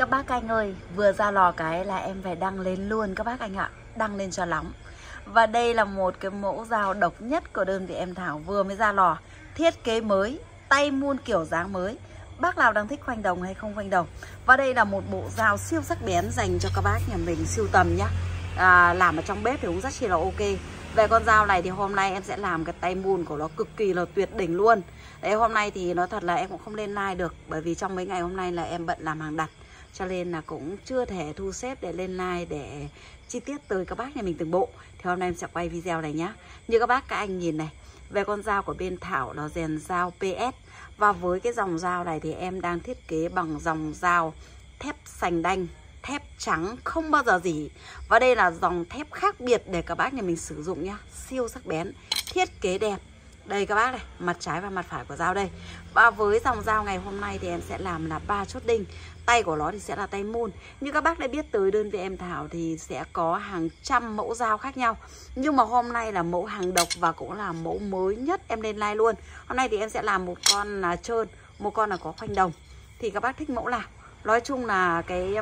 Các bác anh ơi, vừa ra lò cái là em phải đăng lên luôn các bác anh ạ. Đăng lên cho lắm. Và đây là một cái mẫu dao độc nhất của đơn vị em Thảo, vừa mới ra lò. Thiết kế mới, tay muôn kiểu dáng mới. Bác nào đang thích khoanh đồng hay không khoanh đồng. Và đây là một bộ dao siêu sắc bén dành cho các bác nhà mình sưu tầm nhá. Làm ở trong bếp thì cũng rất chi là ok. Về con dao này thì hôm nay em sẽ làm cái tay muôn của nó cực kỳ là tuyệt đỉnh luôn. Đấy, hôm nay thì nói thật là em cũng không lên live được, bởi vì trong mấy ngày hôm nay là em bận làm hàng đặt, cho nên là cũng chưa thể thu xếp để lên live để chi tiết tới các bác nhà mình từng bộ. Thì hôm nay em sẽ quay video này nhá. Như các bác các anh nhìn này, về con dao của bên Thảo là rèn dao PS. Và với cái dòng dao này thì em đang thiết kế bằng dòng dao thép sành đanh, thép trắng không bao giờ rỉ. Và đây là dòng thép khác biệt để các bác nhà mình sử dụng nhá. Siêu sắc bén, thiết kế đẹp. Đây các bác này, mặt trái và mặt phải của dao đây. Và với dòng dao ngày hôm nay thì em sẽ làm là 3 chốt đinh. Tay của nó thì sẽ là tay muôn. Như các bác đã biết tới đơn vị em Thảo thì sẽ có hàng trăm mẫu dao khác nhau. Nhưng mà hôm nay là mẫu hàng độc và cũng là mẫu mới nhất em lên live luôn. Hôm nay thì em sẽ làm một con là trơn, một con là có khoanh đồng. Thì các bác thích mẫu nào? Nói chung là cái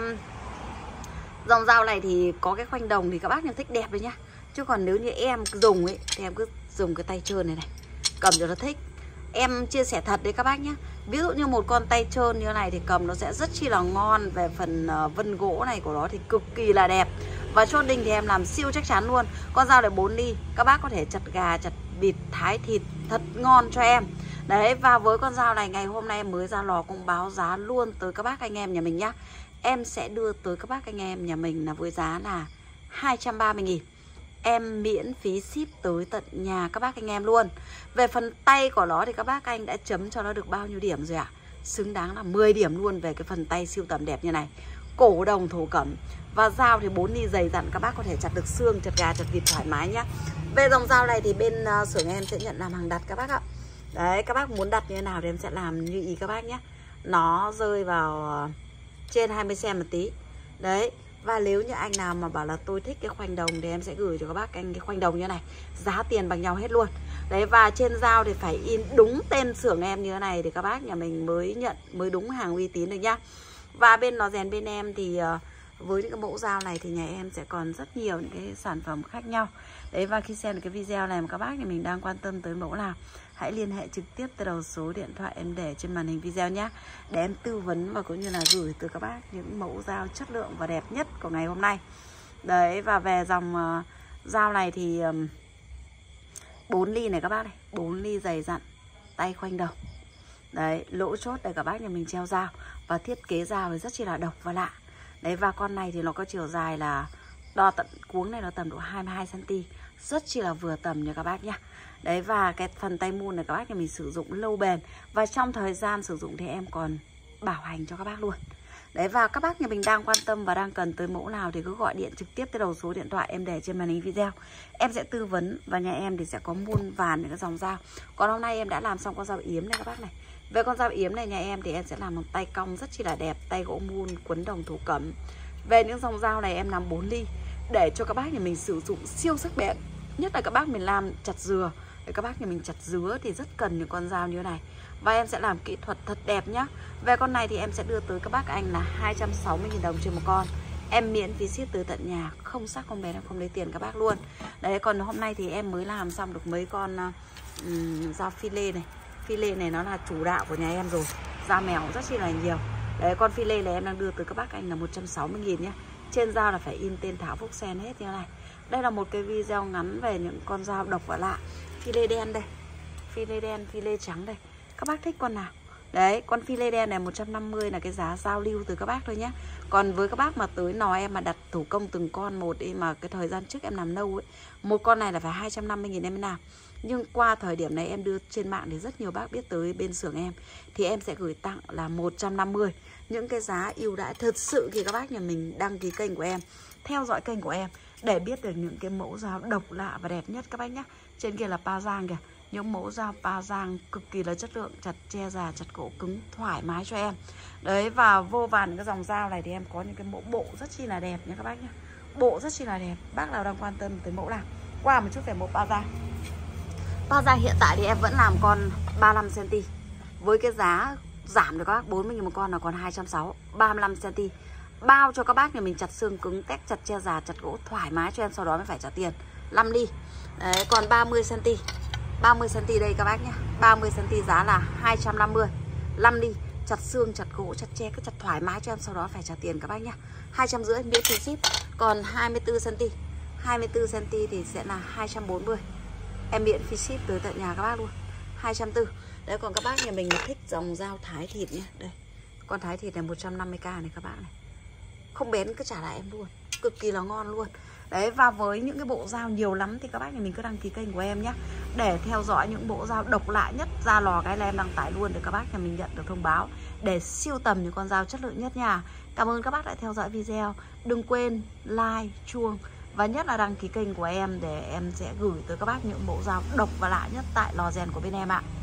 dòng dao này thì có cái khoanh đồng thì các bác em thích đẹp đấy nhá. Chứ còn nếu như em dùng ấy thì em cứ dùng cái tay trơn này này, cầm cho nó thích. Em chia sẻ thật đấy các bác nhé. Ví dụ như một con tay trơn như này thì cầm nó sẽ rất chi là ngon. Về phần vân gỗ này của nó thì cực kỳ là đẹp. Và chốt đinh thì em làm siêu chắc chắn luôn. Con dao này 4 ly, các bác có thể chặt gà, chặt vịt, thái thịt thật ngon cho em. Đấy, và với con dao này ngày hôm nay em mới ra lò cũng báo giá luôn tới các bác anh em nhà mình nhá. Em sẽ đưa tới các bác anh em nhà mình là với giá là 230.000. Em miễn phí ship tới tận nhà các bác anh em luôn. Về phần tay của nó thì các bác anh đã chấm cho nó được bao nhiêu điểm rồi ạ? Xứng đáng là 10 điểm luôn về cái phần tay siêu tầm đẹp như này. Cổ đồng thổ cẩm. Và dao thì 4 ly dày dặn, các bác có thể chặt được xương, chặt gà, chặt vịt thoải mái nhá. Về dòng dao này thì bên xưởng em sẽ nhận làm hàng đặt các bác ạ. Đấy, các bác muốn đặt như thế nào thì em sẽ làm như ý các bác nhé. Nó rơi vào trên 20cm một tí. Đấy. Và nếu như anh nào mà bảo là tôi thích cái khoanh đồng thì em sẽ gửi cho các bác anh cái khoanh đồng như này. Giá tiền bằng nhau hết luôn. Đấy, và trên dao thì phải in đúng tên xưởng em như thế này thì các bác nhà mình mới nhận, mới đúng hàng uy tín được nhá. Và bên lò rèn bên em thì với những cái mẫu dao này thì nhà em sẽ còn rất nhiều những cái sản phẩm khác nhau. Đấy, và khi xem được cái video này mà các bác nhà mình đang quan tâm tới mẫu nào, hãy liên hệ trực tiếp tới đầu số điện thoại em để trên màn hình video nhé, để em tư vấn và cũng như là gửi từ các bác những mẫu dao chất lượng và đẹp nhất của ngày hôm nay. Đấy, và về dòng dao này thì 4 ly này các bác này, 4 ly dày dặn, tay khoanh đồng. Đấy, lỗ chốt để các bác nhà mình treo dao. Và thiết kế dao thì rất chi là độc và lạ. Đấy, và con này thì nó có chiều dài là đo tận cuống này nó tầm độ 22cm, rất chi là vừa tầm nha các bác nhá. Đấy, và cái phần tay muôn này các bác nhà mình sử dụng lâu bền. Và trong thời gian sử dụng thì em còn bảo hành cho các bác luôn. Đấy, và các bác nhà mình đang quan tâm và đang cần tới mẫu nào thì cứ gọi điện trực tiếp tới đầu số điện thoại em để trên màn hình video. Em sẽ tư vấn và nhà em thì sẽ có muôn vàn những cái dòng dao. Còn hôm nay em đã làm xong con dao yếm này các bác này. Về con dao yếm này nhà em thì em sẽ làm bằng tay cong rất chi là đẹp, tay gỗ muôn quấn đồng thổ cẩm. Về những dòng dao này em làm 4 ly để cho các bác nhà mình sử dụng siêu sắc bén. Nhất là các bác mình làm chặt dừa, để các bác nhà mình chặt dứa thì rất cần những con dao như thế này. Và em sẽ làm kỹ thuật thật đẹp nhá. Về con này thì em sẽ đưa tới các bác anh là 260.000 đồng trên một con. Em miễn phí ship tới tận nhà, không xác không bén, em không lấy tiền các bác luôn. Đấy, còn hôm nay thì em mới làm xong được mấy con dao phi lê này. Phi lê này nó là chủ đạo của nhà em rồi. Dao mèo rất chi là nhiều. Đấy, con phi lê này em đang đưa tới các bác anh là 160.000 nhé. Trên dao là phải in tên Thảo Phúc Sen hết như thế này. Đây là một cái video ngắn về những con dao độc và lạ. Phi lê đen đây, phi lê đen, phi lê trắng đây. Các bác thích con nào? Đấy, con phi lê đen này 150 là cái giá giao lưu từ các bác thôi nhé. Còn với các bác mà tới nò em mà đặt thủ công từng con một đi, mà cái thời gian trước em làm nâu ấy, một con này là phải 250.000 em mới làm. Nhưng qua thời điểm này em đưa trên mạng thì rất nhiều bác biết tới bên xưởng em, thì em sẽ gửi tặng là 150. Những cái giá ưu đãi thật sự khi các bác nhà mình đăng ký kênh của em, theo dõi kênh của em để biết được những cái mẫu dao độc lạ và đẹp nhất các bác nhé. Trên kia là pa giang kìa, những mẫu dao pa giang cực kỳ là chất lượng, chặt che già, chặt gỗ cứng thoải mái cho em. Đấy, và vô vàn cái dòng dao này thì em có những cái mẫu bộ rất chi là đẹp nha các bác nhé. Bộ rất chi là đẹp. Bác nào đang quan tâm tới mẫu nào, qua một chút về mẫu pa giang. Pa giang hiện tại thì em vẫn làm con 35cm với cái giá giảm được các bác, 40.000 một con là còn 260, 35 cm. Bao cho các bác nhà mình chặt xương cứng, tách chặt che già, chặt gỗ thoải mái cho em, sau đó mới phải trả tiền. 5 ly. Đấy, còn 30 cm. 30 cm đây các bác nhé. 30 cm giá là 250. 5 ly. Chặt xương, chặt gỗ, chặt tre, cứ chặt thoải mái cho em, sau đó phải trả tiền các bác nhé. 250 miễn phí ship. Còn 24 cm. 24 cm thì sẽ là 240. Em miễn phí ship tới tận nhà các bác luôn. 240. Đấy, còn các bác nhà mình thích dòng dao thái thịt nhé. Đây. Con thái thịt này 150k này các bác này. Không bén cứ trả lại em luôn. Cực kỳ là ngon luôn. Đấy, và với những cái bộ dao nhiều lắm thì các bác nhà mình cứ đăng ký kênh của em nhé, để theo dõi những bộ dao độc lạ nhất ra lò cái là em đăng tải luôn để các bác nhà mình nhận được thông báo, để siêu tầm những con dao chất lượng nhất nha. Cảm ơn các bác đã theo dõi video. Đừng quên like, chuông và nhất là đăng ký kênh của em để em sẽ gửi tới các bác những bộ dao độc và lạ nhất tại lò rèn của bên em ạ.